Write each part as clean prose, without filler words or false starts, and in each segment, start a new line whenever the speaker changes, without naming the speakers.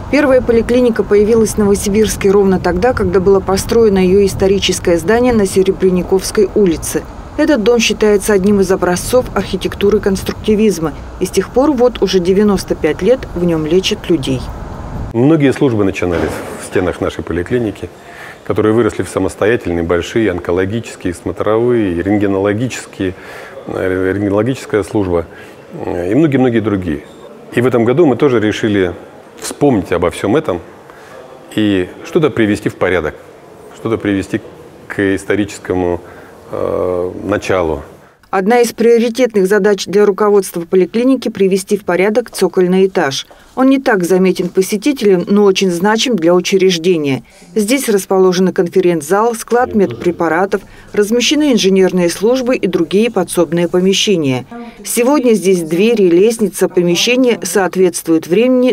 Первая поликлиника появилась в Новосибирске ровно тогда, когда было построено ее историческое здание на Серебряниковской улице. Этот дом считается одним из образцов архитектуры конструктивизма. И с тех пор вот уже 95 лет в нем лечат людей.
Многие службы начинались в стенах нашей поликлиники, которые выросли в самостоятельные, большие, онкологические, смотровые, рентгенологическая служба и многие-многие другие. И в этом году мы тоже решили вспомнить обо всем этом и что-то привести в порядок, что-то привести к историческому началу.
Одна из приоритетных задач для руководства поликлиники – привести в порядок цокольный этаж. Он не так заметен посетителям, но очень значим для учреждения. Здесь расположены конференц-зал, склад медпрепаратов, размещены инженерные службы и другие подсобные помещения. Сегодня здесь двери, лестница, помещения соответствуют времени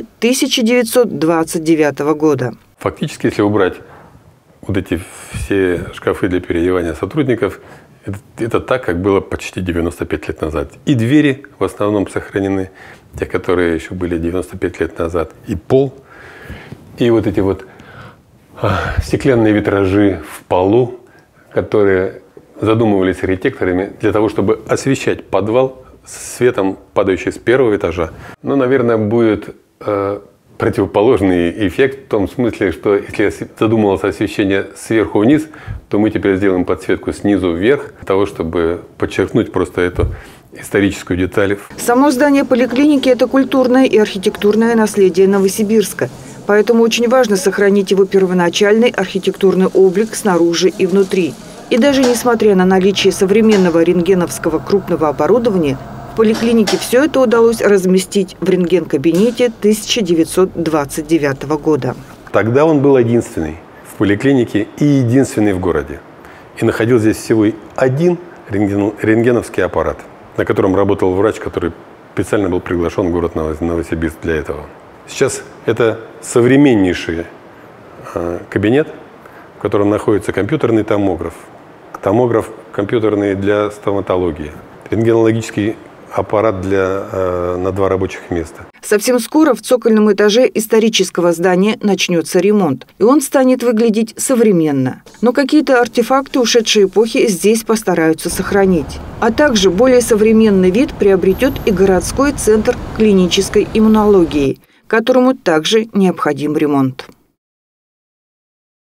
1929 года.
Фактически, если убрать вот эти все шкафы для переодевания сотрудников, это так, как было почти 95 лет назад. И двери в основном сохранены, те, которые еще были 95 лет назад. И пол, и вот эти вот стеклянные витражи в полу, которые задумывались архитекторами для того, чтобы освещать подвал светом, падающим с первого этажа. Но, наверное, будет противоположный эффект в том смысле, что если задумывалось освещение сверху вниз, то мы теперь сделаем подсветку снизу вверх, для того, чтобы подчеркнуть просто эту историческую деталь.
Само здание поликлиники – это культурное и архитектурное наследие Новосибирска. Поэтому очень важно сохранить его первоначальный архитектурный облик снаружи и внутри. И даже несмотря на наличие современного рентгеновского крупного оборудования, в поликлинике все это удалось разместить в рентген-кабинете 1929 года.
Тогда он был единственный в поликлинике и единственный в городе. И находил здесь всего один рентгеновский аппарат, на котором работал врач, который специально был приглашен в город Новосибирск для этого. Сейчас это современнейший кабинет, в котором находится компьютерный томограф компьютерный для стоматологии, рентгенологический аппарат на 2 рабочих места.
Совсем скоро в цокольном этаже исторического здания начнется ремонт, и он станет выглядеть современно. Но какие-то артефакты ушедшей эпохи здесь постараются сохранить. А также более современный вид приобретет и городской центр клинической иммунологии, которому также необходим ремонт.